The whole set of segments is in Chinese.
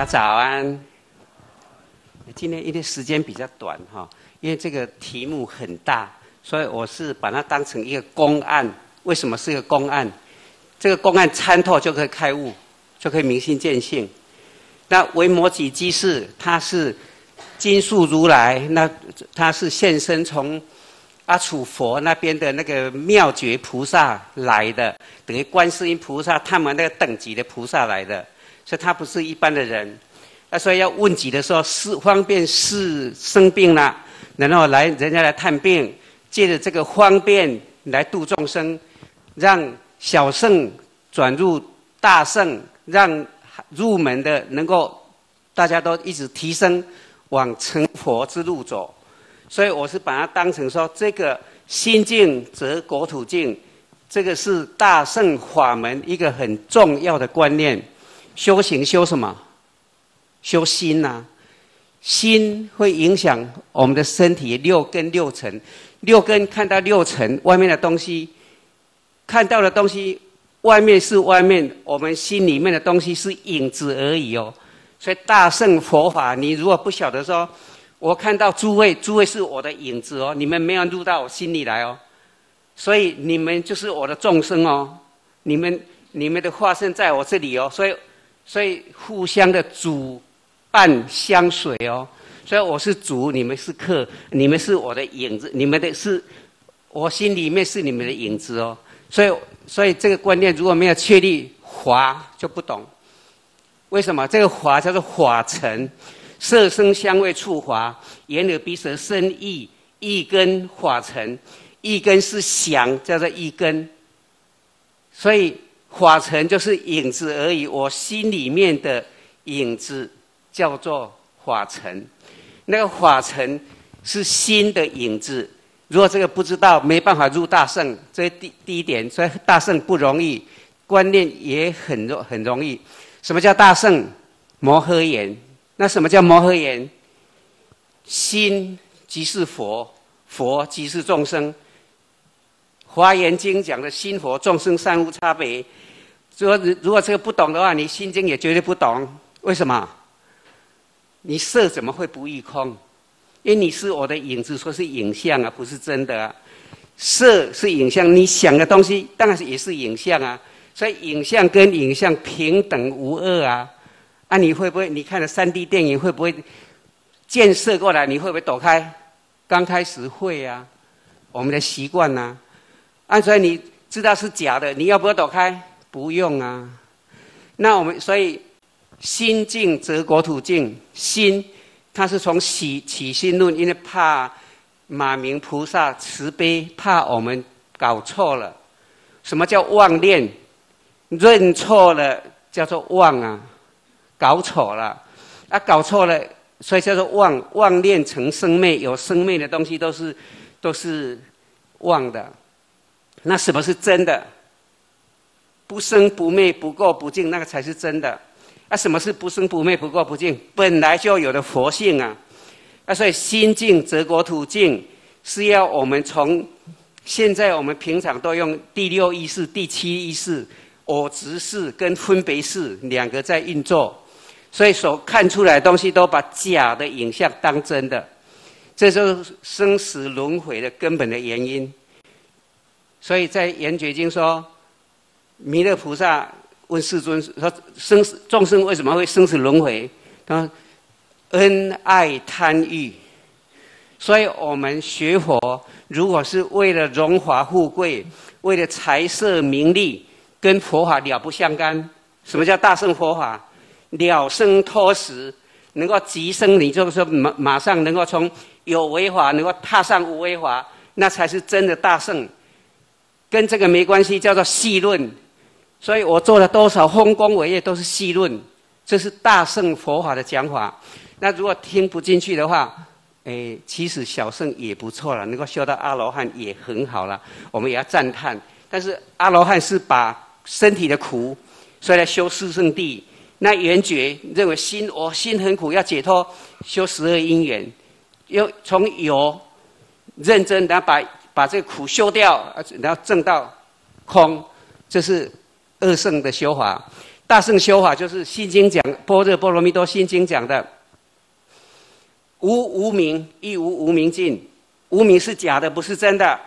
早安。今天因为时间比较短哈，因为这个题目很大，所以我是把它当成一个公案。为什么是一个公案？这个公案参透就可以开悟，就可以明心见性。那维摩诘居士他是金树如来，那他是现身从阿楚佛那边的那个妙觉菩萨来的，等于观世音菩萨他们那个等级的菩萨来的，所以他不是一般的人。那所以要问己的时候，是方便是生病了，然后人家来探病，借着这个方便来度众生，让小圣转入大圣，让入门的能够大家都一直提升往成佛之路走。所以我是把它当成说，这个心净则国土净，这个是大乘法门一个很重要的观念。修行修什么？修心啊，心会影响我们的身体六根六尘。六根看到六尘外面的东西，看到的东西外面是外面，我们心里面的东西是影子而已哦。所以大乘佛法，你如果不晓得说，我看到诸位是我的影子哦，你们没有入到我心里来哦，所以你们就是我的众生哦，你们的化身在我这里哦，所以互相的主伴相随哦，所以我是主，你们是客，你们是我的影子，你们的是我心里面是你们的影子哦，所以这个观念如果没有确立，法就不懂。为什么这个法叫做法尘？色声香味触法，眼耳鼻舌身意，意根法尘，意根是想，叫做意根。所以法尘就是影子而已，我心里面的影子叫做法尘。那个法尘是心的影子，如果这个不知道，没办法入大圣，这是第一点。所以大圣不容易，观念也很容易。什么叫大圣？摩诃言。那什么叫摩诃言？心即是佛，佛即是众生。华严经讲的心佛众生三无差别。如果这个不懂的话，你心经也绝对不懂。为什么？你色怎么会不异空？因为你是我的影子，说是影像啊，不是真的啊。色是影像，你想的东西当然也是影像啊。所以影像跟影像平等无二啊。啊，你会不会？你看了3D 电影会不会箭射过来？你会不会躲开？刚开始会啊，我们的习惯啊。所以你知道是假的，你要不要躲开？不用啊。那我们所以心净则国土净，心它是从起心论，因为怕马明菩萨慈悲，怕我们搞错了。什么叫妄念？认错了叫做妄啊。搞错了，搞错了，所以叫做妄。妄念成生灭，有生灭的东西都是妄的。那什么是真的？不生不灭，不垢不净，那个才是真的。什么是不生不灭，不垢不净？本来就有的佛性啊。所以心净则国土净，是要我们从现在我们平常都用第6意识、第7意识、我执识跟分别识2个在运作。所以所看出来的东西都把假的影像当真的，这就是生死轮回的根本的原因。所以在圆觉经说，弥勒菩萨问世尊说：众生为什么会生死轮回？他说：恩爱贪欲。所以我们学佛，如果是为了荣华富贵，为了财色名利，跟佛法了不相干。什么叫大乘佛法？了生脱死，能够即生，你就是说马上能够从有为法能够踏上无为法，那才是真的大圣。跟这个没关系，叫做细论。所以我做了多少丰功伟业都是细论，这是大乘佛法的讲法。那如果听不进去的话，其实小乘也不错了，能够修到阿罗汉也很好了，我们也要赞叹。但是阿罗汉是把身体的苦，所以来修四圣谛。那圆觉认为我心很苦，要解脱，修12因缘，从有认真，然后把这个苦修掉，然后证到空，这是2圣的修法。 大乘修法就是《心经》讲，《般若波罗蜜多心经》讲的，无无明，亦无无明尽。无明是假的，不是真的。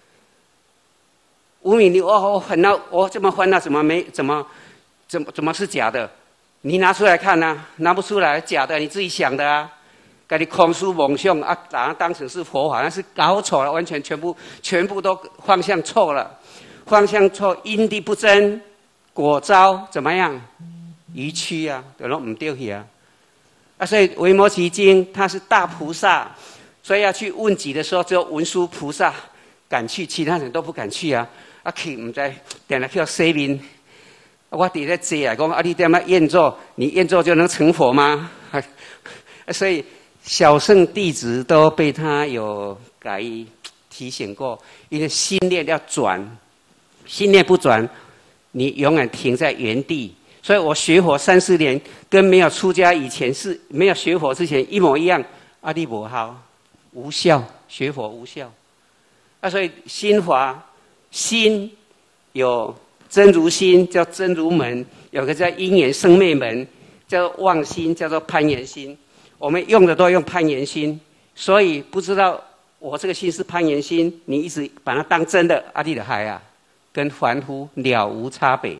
无明，我烦恼，我这么烦恼，怎么是假的？你拿出来看啊，拿不出来，假的，你自己想的啊。给你空思妄想啊，把它当成是佛法，那是搞错了，完全全部都方向错了，方向错，因地不真，果招怎么样？愚曲啊，都拢唔对去啊！啊，所以《维摩诘经》它是大菩萨，所以要去问己的时候，只有文殊菩萨敢去，其他人都不敢去啊！啊，去唔知点来去洗面，我伫咧坐啊，讲啊，你点么验做？你验做就能成佛吗？所以小乘弟子都被他有提醒过，因为心念要转，心念不转，你永远停在原地。所以我学佛30年，跟没有出家以前是没有学佛之前一模一样。啊，你不好，无效，学佛无效。啊，所以心法，心有真如心，叫真如门；有个叫因缘生灭门，叫做妄心，叫做攀缘心。我们用的都用攀缘心，所以不知道我这个心是攀缘心，你一直把它当真的，啊，你的害啊，跟凡夫了无差别。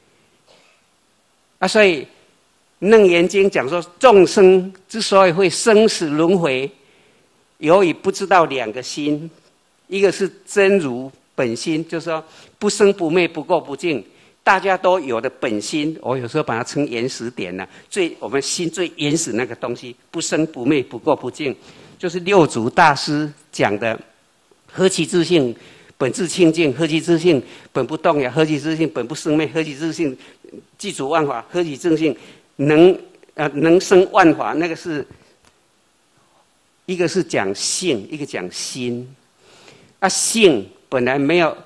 啊，所以《楞严经》讲说，众生之所以会生死轮回，由于不知道2个心，一个是真如本心，就是说不生不灭、不垢不净，大家都有的本心。我有时候把它称原始点呢，我们心最原始那个东西，不生不灭、不垢不净，就是六祖大师讲的“何其自性，本自清净；何其自性，本不动摇；何其自性，本不生灭；何其自性，具足万法；何其自性，能生万法”。那个是一个是讲性，一个讲心。啊，性本来没有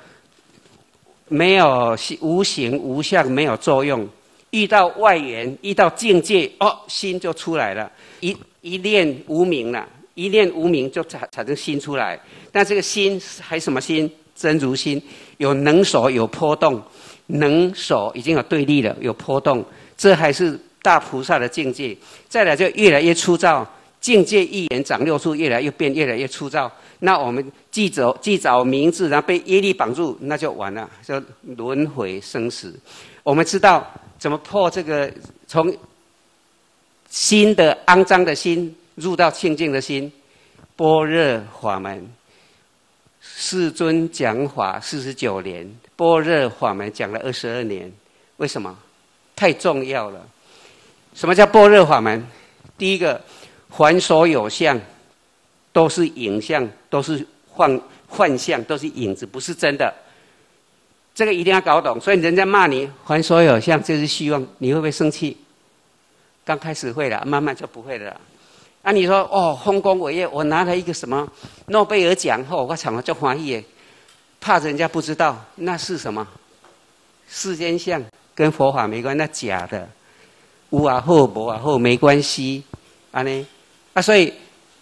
无形无相，没有作用。遇到外缘，遇到境界，哦，心就出来了。一念无明了，一念无明就产生心出来。但这个心还什么心？真如心，有能所，有波动。能所已经有对立了，有波动，这还是大菩萨的境界。再来就越来越粗糙，境界一言长6处，越来越变，越来越粗糙。那我们记找名字，然后被业力绑住，那就完了，就轮回生死。我们知道怎么破这个，从心的肮脏的心入到清净的心。般若法门，世尊讲法49年，般若法门讲了22年。为什么？太重要了。什么叫般若法门？第一个，凡所有相都是影像，都是幻象，都是影子，不是真的。这个一定要搞懂。所以人家骂你凡所有相就是虚妄，你会不会生气？刚开始会了，慢慢就不会了。啊，你说哦，丰功伟业，我拿了一个什么诺贝尔奖后，我常常就欢喜，怕人家不知道那是什么世间相，跟佛法没关，那假的，有啊好，无啊好，没关系，安尼啊，所以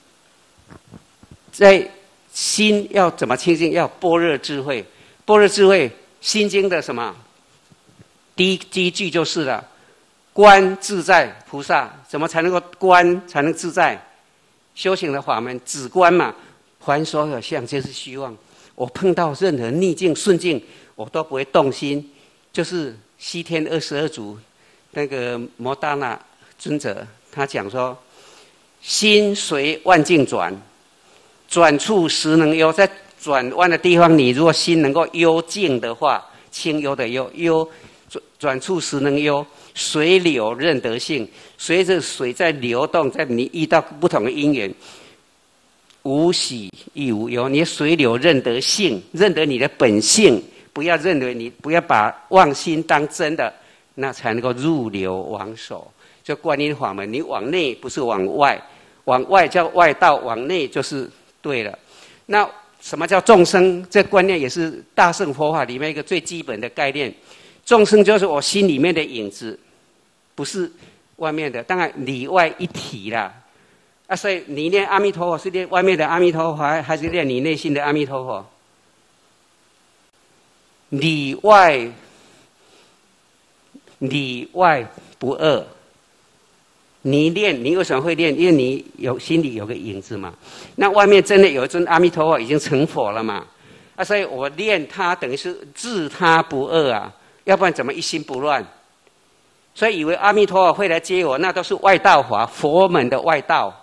在心要怎么清净？要般若智慧，般若智慧，《心经》的什么？第一句就是了。观自在菩萨，怎么才能够观才能自在？修行的法门只观嘛，凡所有相皆是虚妄。我碰到任何逆境顺境，我都不会动心。就是西天22祖那个摩达那尊者，他讲说：心随万境转，转处实能悠。在转弯的地方，你如果心能够幽静的话，清幽的幽，转处实能悠。水流任得性，随着水在流动，在你遇到不同的因缘，无喜亦无忧。你水流任得性，认得你的本性，不要认为不要把妄心当真的，那才能够入流往守。就观音法门，你往内不是往外，往外叫外道，往内就是对了。那什么叫众生？这观念也是大乘佛法里面一个最基本的概念。众生就是我心里面的影子，不是外面的，当然里外一体啦。啊，所以你念阿弥陀佛是念外面的阿弥陀佛，还是念你内心的阿弥陀佛？ 里外不二。你练，你为什么会练？因为你心里有个影子嘛。那外面真的有一尊阿弥陀佛已经成佛了嘛？啊，所以我练他等于是自他不二啊，要不然怎么一心不乱？所以以为阿弥陀佛会来接我，那都是外道法，佛门的外道。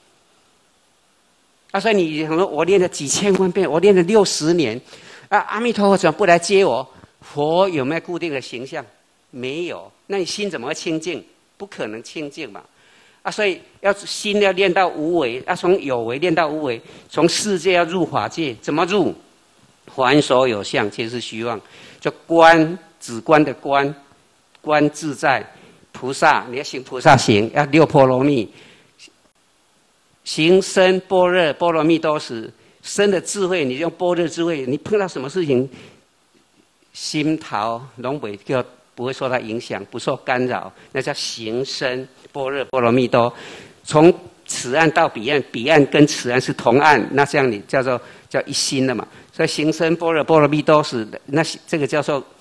啊，所以你想说，我练了几千万遍，我练了60年，啊，阿弥陀佛怎么不来接我？佛有没有固定的形象？没有，那你心怎么会清净？不可能清净嘛。啊，所以心要练到无为，要从有为练到无为，从世界要入法界，怎么入？凡所有相，皆是虚妄。就观，止观的观，观自在。菩萨，你要行菩萨行，要6波罗蜜，行深般若波罗蜜多时，深的智慧，你用般若智慧，你碰到什么事情，心头拢不会受到影响，不受干扰，那叫行深般若波罗蜜多。从此岸到彼岸，彼岸跟此岸是同岸，那这样你叫一心了嘛。所以行深般若波罗蜜多时，那这个叫做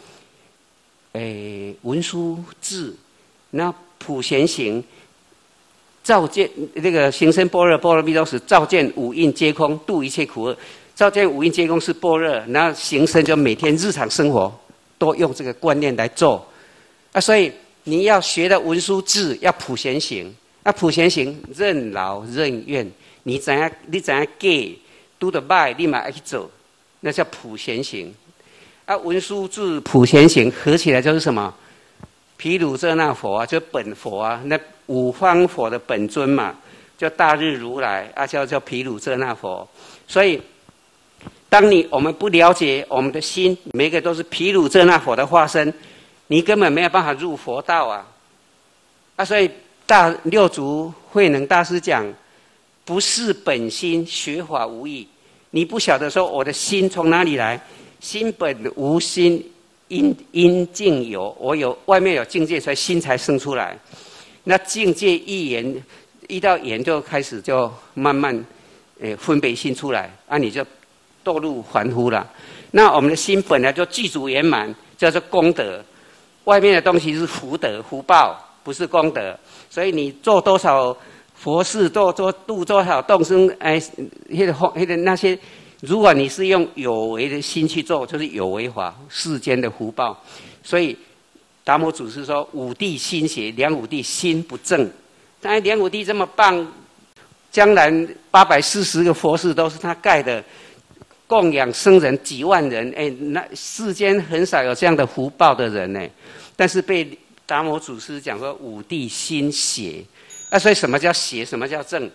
文殊智。那普贤行，照见那个行深般若波罗蜜多时，照见五蕴皆空，度一切苦厄。照见五蕴皆空是般若，然后行深就每天日常生活都用这个观念来做。啊，所以你要学的文殊智，要普贤行。啊，普贤行任劳任怨，你怎样给拄得歹，你嘛爱去做，那叫普贤行。啊，文殊智、普贤行合起来就是什么？毗卢遮那佛啊，就本佛啊，那五方佛的本尊嘛，叫大日如来啊，叫毗卢遮那佛。所以，当我们不了解我们的心，每个都是毗卢遮那佛的化身，你根本没有办法入佛道啊！啊，所以六祖慧能大师讲，不是本心，学法无益。你不晓得说我的心从哪里来，心本无心。因境有，我有外面有境界，所以心才生出来。那境界一到言就开始就慢慢分别心出来，啊，你就堕入凡夫了。那我们的心本来就具足圆满，叫做功德。外面的东西是福德、福报，不是功德。所以你做多少佛事，度多少众生，那些。如果你是用有为的心去做，就是有为法，世间的福报。所以达摩祖师说：“五帝心邪，梁武帝心不正。”当然，梁武帝这么棒，将来840个佛寺都是他盖的，供养僧人几万人。那世间很少有这样的福报的人呢。但是被达摩祖师讲说五帝心邪。那所以什么叫邪？什么叫正？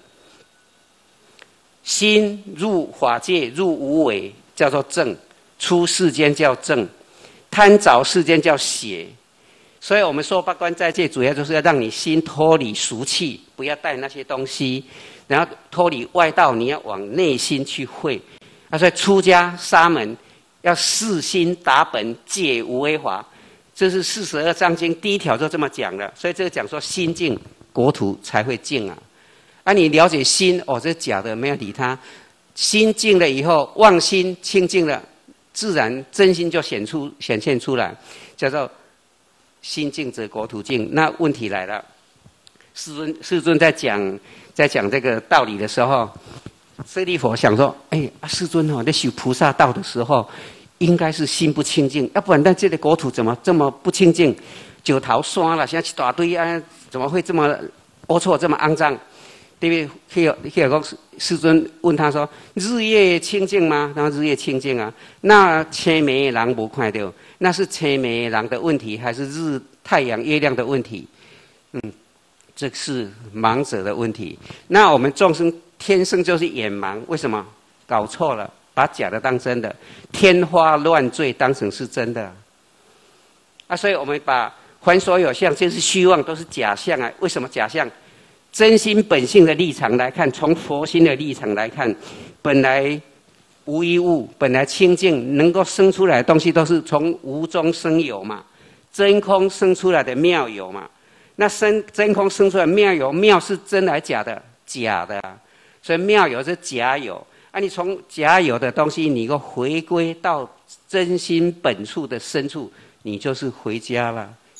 心入法界，入无为，叫做正；出世间叫正，贪着世间叫邪。所以我们说八关斋戒，主要就是要让你心脱离俗气，不要带那些东西，然后脱离外道，你要往内心去会。所以出家沙门要四心达本，戒无为法，这是42章经第1条就这么讲了。所以这个讲说心净，国土才会净啊。啊，你了解心哦，这是假的，没有理他。心净了以后，妄心清净了，自然真心就显现出来，叫做心净则国土净。那问题来了，世尊在讲这个道理的时候，舍利弗想说：世尊哦，在修菩萨道的时候，应该是心不清净，要不然这个国土怎么这么不清净？九桃山了，现在一大堆啊，怎么会这么龌龊，这么肮脏？对不对？世尊问他说：“日夜清净吗？”然后日夜清净啊。那青眉狼没看到，那是青眉狼的问题，还是太阳、月亮的问题？这是盲者的问题。那我们众生天生就是眼盲，为什么？搞错了，把假的当真的，天花乱坠当成是真的。啊，所以我们把凡所有相，就是虚妄，都是假象啊。为什么假象？真心本性的立场来看，从佛心的立场来看，本来无一物，本来清净，能够生出来的东西都是从无中生有嘛，真空生出来的妙有嘛。那真空生出来的妙有，妙是真还是假的？假的啊。所以妙有是假有啊。你从假有的东西，你回归到真心本处的深处，你就是回家了。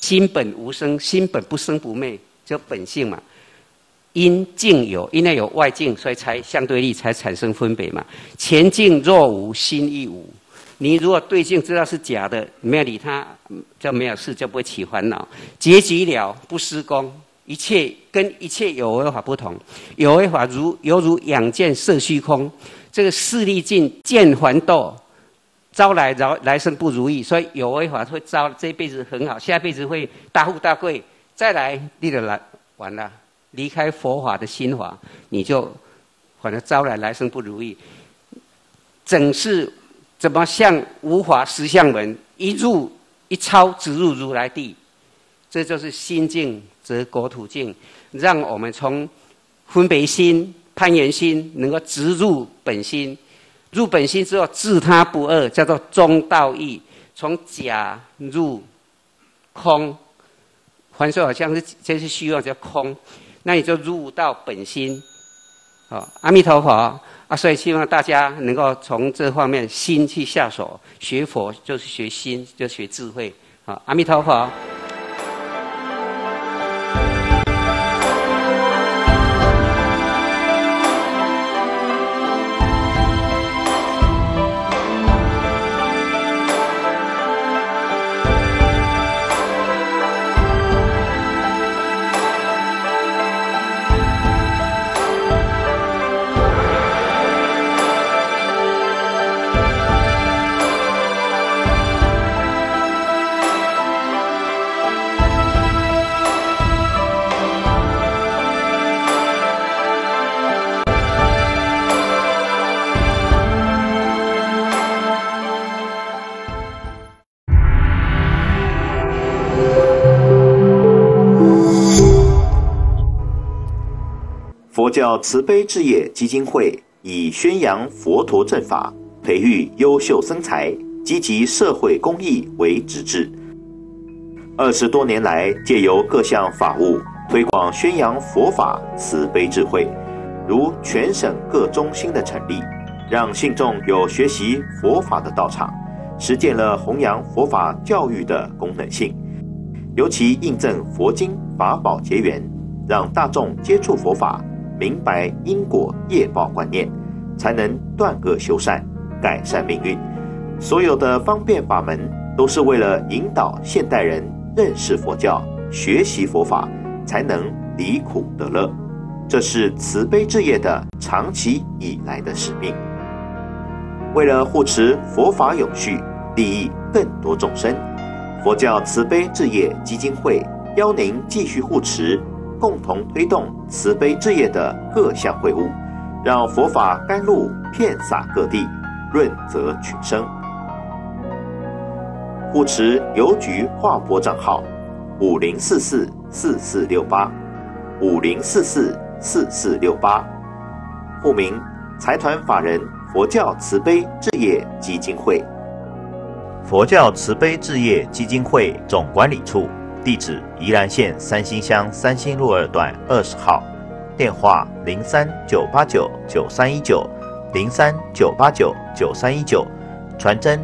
心本无生，心本不生不灭，就本性嘛。因境有，因为有外境，所以才相对力才产生分别嘛。前境若无，心亦无。你如果对境知道是假的，没有理它，就没有事，就不会起烦恼。结局了，不施功，一切跟一切有为法不同。有为法犹如养剑射虚空，这个势力尽，剑还斗，招来生不如意。所以有为法会招这一辈子很好，下辈子会大富大贵，再来你就来完了。离开佛法的心法，你就反正招来生不如意。整是怎么向无法实相门，一入一超直入如来地，这就是心境则国土境，让我们从分别心、攀缘心，能够直入本心。入本心之后，自他不二，叫做中道义。从假入空，还说好像是这是虚妄，叫空。那你就入到本心，阿弥陀佛所以希望大家能够从这方面心去下手，学佛就是学心，就学智慧，阿弥陀佛。 佛教慈悲置业基金会以宣扬佛陀正法、培育优秀僧才、积极社会公益为旨志。20多年来，借由各项法务推广宣扬佛法慈悲智慧，如全省各中心的成立，让信众有学习佛法的道场，实践了弘扬佛法教育的功能性。尤其印证佛经法宝结缘，让大众接触佛法，明白因果业报观念，才能断恶修善，改善命运。所有的方便法门，都是为了引导现代人认识佛教，学习佛法，才能离苦得乐。这是慈悲置业的长期以来的使命。为了护持佛法永续，利益更多众生，佛教慈悲置业基金会邀您继续护持，共同推动慈悲置业的各项会务，让佛法甘露遍洒各地，润泽群生。护持邮局划拨账号50444468，50444468，户名财团法人佛教慈悲置业基金会。佛教慈悲置业基金会总管理处，地址宜兰县三星乡三星路2段20号，电话03-989-9319，03-989-9319，传真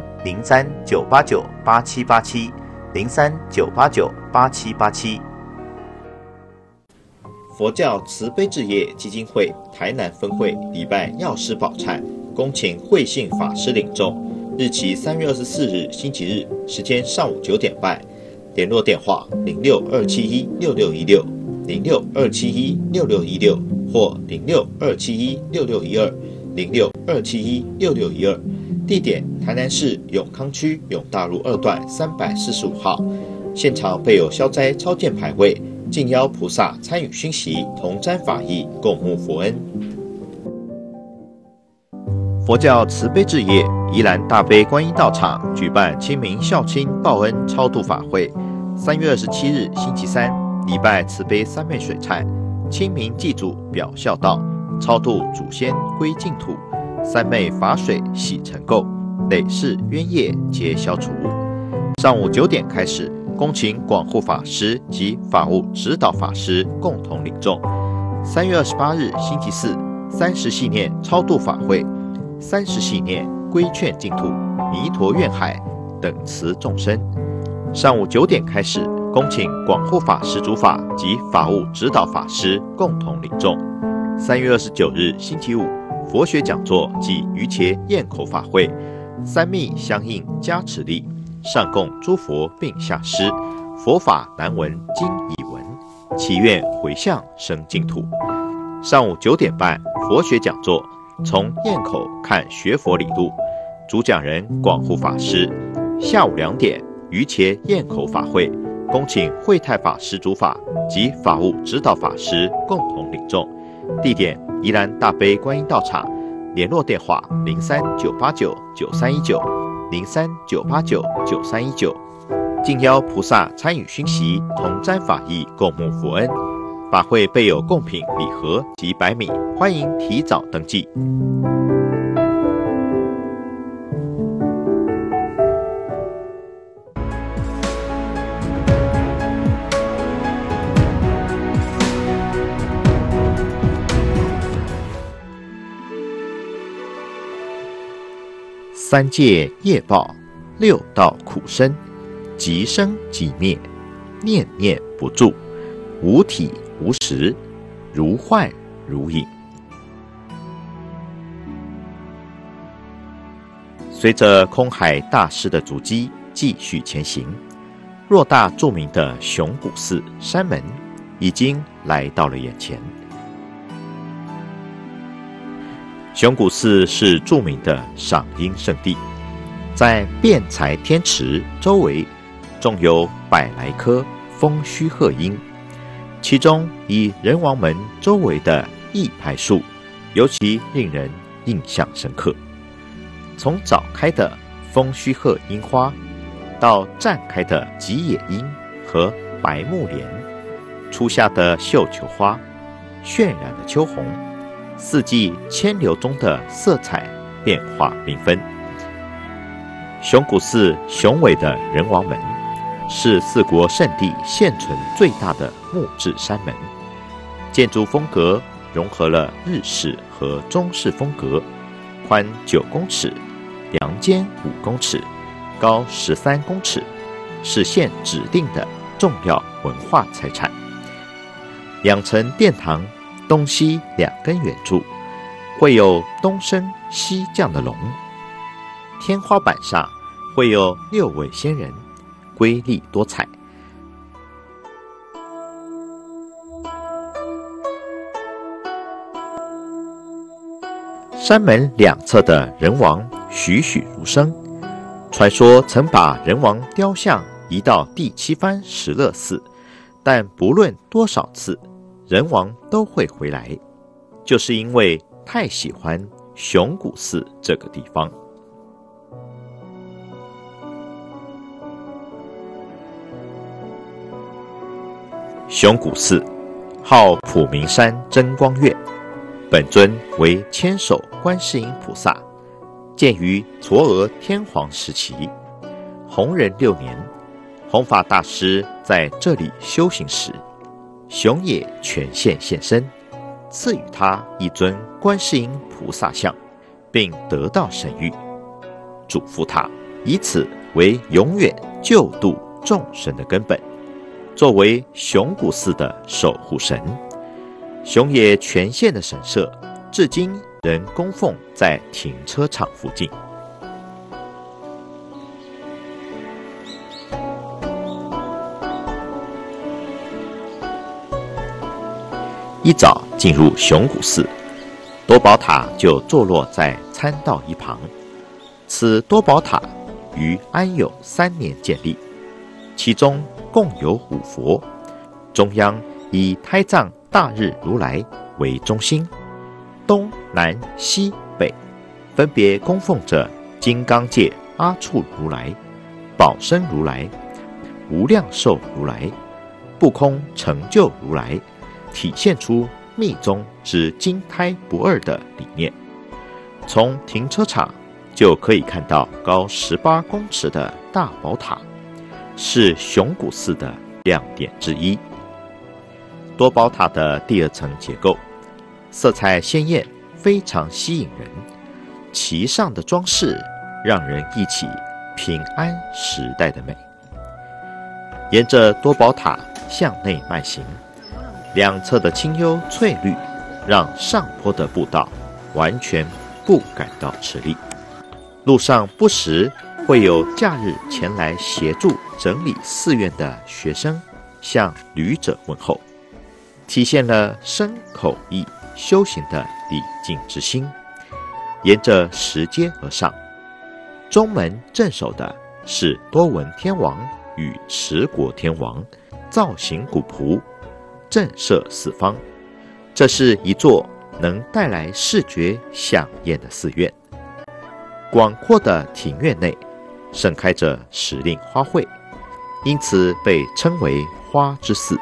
03-989-8787，03-989-8787。佛教慈悲置业基金会台南分会礼拜药师宝忏，恭请慧信法师领众。日期3月24日星期日，时间上午9点半。联络电话06-271-6616，06-271-6616或06-271-6612，06-271-6612。地点台南市永康区永大路2段345号。现场备有消灾超荐牌位，敬邀菩萨参与熏习，同沾法益，共沐佛恩。佛教慈悲置业宜兰大悲观音道场举办清明孝亲报恩超度法会。3月27日星期三，礼拜慈悲三昧水忏，清明祭祖表孝道，超度祖先归净土，三昧法水洗尘垢，累世冤业皆消除。上午9点开始，恭请广护法师及法务指导法师共同领众。3月28日星期四，30系念超度法会，30系念规劝净土，弥陀愿海等慈众生。上午9点开始， 恭请广护法师主法及法务指导法师共同领众。3月29日星期五，佛学讲座暨瑜伽咽口法会，三密相应加持力，上供诸佛并下施，佛法难闻今已闻，祈愿回向生净土。上午9点半，佛学讲座，从咽口看学佛理路，主讲人广护法师。下午2点，瑜伽咽口法会，恭请慧泰法师主法及法务指导法师共同领众。地点：宜兰大悲观音道场，联络电话03-989-9319，03-989-9319。敬邀菩萨参与熏习，同沾法益，共沐佛恩。法会备有贡品礼盒及白米，欢迎提早登记。三界业报，6道苦身，即生即灭，念念不住，无体无实，如幻如影。随着空海大师的足迹继续前行，偌大著名的熊谷寺山门已经来到了眼前。熊谷寺是著名的赏樱圣地，在辩才天池周围种有100来棵风须鹤樱，其中以仁王门周围的一排树尤其令人印象深刻。从早开的风须鹤樱花，到绽开的吉野樱和白木莲，初夏的绣球花，渲染的秋红，四季千流中的色彩变化缤纷。熊谷寺雄伟的仁王门是4国圣地现存最大的木质山门，建筑风格融合了日式和中式风格，宽9公尺，梁间5公尺，高13公尺，是县指定的重要文化财产。2层殿堂东西2根圆柱，会有东升西降的龙。天花板上会有6位仙人，瑰丽多彩。山门2侧的人王栩栩如生，传说曾把人王雕像移到第7番石勒寺，但不论多少次，人王都会回来，就是因为太喜欢熊谷寺这个地方。熊谷寺号普明山真光院，本尊为千手观世音菩萨，建于嵯峨天皇时期。弘仁6年，弘法大师在这里修行时，熊野全现现身，赐予他一尊观世音菩萨像，并得到神谕，嘱咐他以此为永远救度众生的根本，作为熊谷寺的守护神。熊野全现的神社至今仍供奉在停车场附近。一早进入熊谷寺，多宝塔就坐落在参道一旁。此多宝塔于安永3年建立，其中共有5佛，中央以胎藏大日如来为中心，东南西北分别供奉着金刚界阿处如来、宝生如来、无量寿如来、不空成就如来，体现出密宗之金胎不二的理念。从停车场就可以看到高18公尺的大宝塔，是熊谷寺的亮点之一。多宝塔的第2层结构色彩鲜艳，非常吸引人，其上的装饰让人忆起平安时代的美。 沿着多宝塔向内慢行，两侧的清幽翠绿，让上坡的步道完全不感到吃力。路上不时会有假日前来协助整理寺院的学生向旅者问候，体现了身口意修行的礼敬之心。沿着石阶而上，中门镇守的是多闻天王与持国天王，造型古朴，震慑四方。这是一座能带来视觉响艳的寺院。广阔的庭院内盛开着时令花卉，因此被称为花之寺。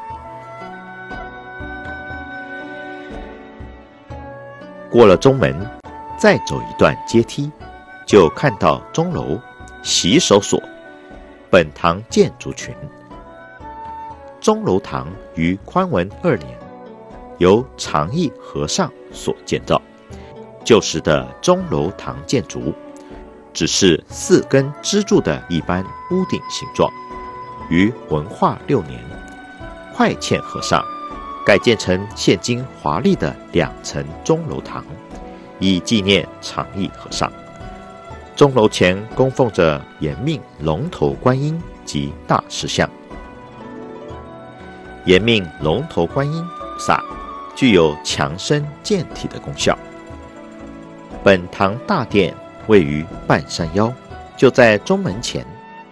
过了中门，再走一段阶梯，就看到钟楼、洗手所、本堂建筑群。钟楼堂于宽文2年由常义和尚所建造，旧时的钟楼堂建筑只是4根支柱的一般屋顶形状，于文化6年，快欠和尚改建成现今华丽的2层钟楼堂，以纪念常义和尚。钟楼前供奉着延命龙头观音及大师像。延命龙头观音菩萨具有强身健体的功效。本堂大殿位于半山腰，就在中门前。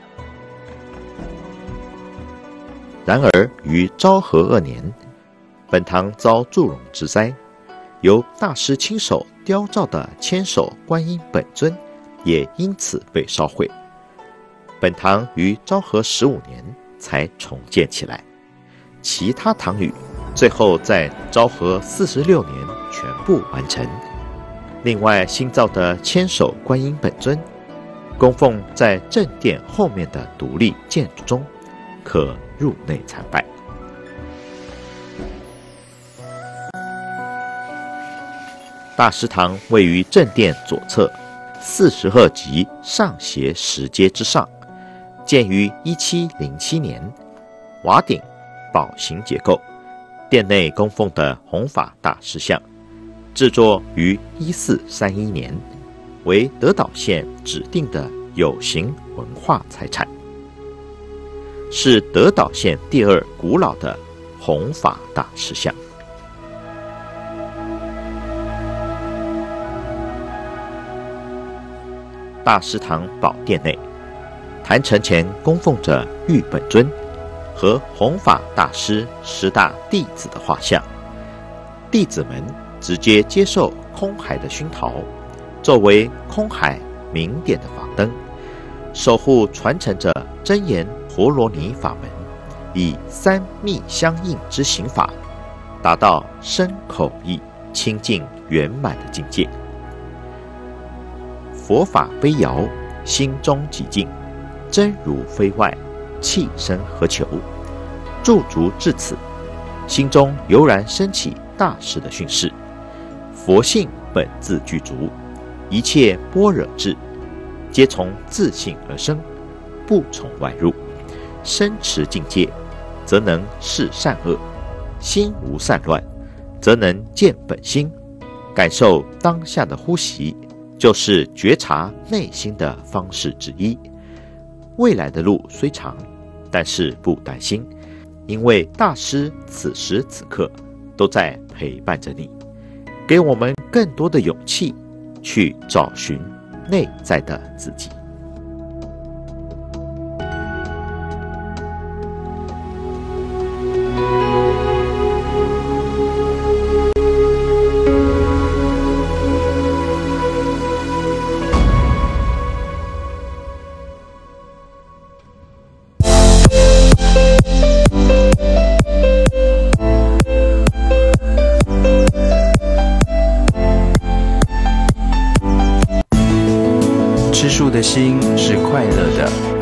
然而于昭和2年，本堂遭祝融之灾，由大师亲手雕造的千手观音本尊也因此被烧毁。本堂于昭和15年才重建起来，其他堂宇最后在昭和46年全部完成。另外新造的千手观音本尊供奉在正殿后面的独立建筑中，可入内参拜。大师堂位于正殿左侧42级上斜石阶之上，建于1707年，瓦顶宝形结构，殿内供奉的弘法大师像制作于1431年，为德岛县指定的有形文化财产，是德岛县第2古老的弘法大师像。大师堂宝殿内，坛城前供奉着玉本尊和弘法大师10大弟子的画像，弟子们直接接受空海的熏陶，作为空海明点的法灯，守护传承着真言陀罗尼法门，以3密相应之行法，达到身口意清净圆满的境界。佛法非遥，心中极静，真如非外，气生何求？驻足至此，心中油然升起大师的训示：佛性本自具足，一切般若智，皆从自性而生，不从外入。身持境界，则能视善恶；心无散乱，则能见本心。感受当下的呼吸，就是觉察内心的方式之一。未来的路虽长，但是不担心，因为大师此时此刻都在陪伴着你，给我们更多的勇气，去找寻内在的自己。 吃素的心是快乐的。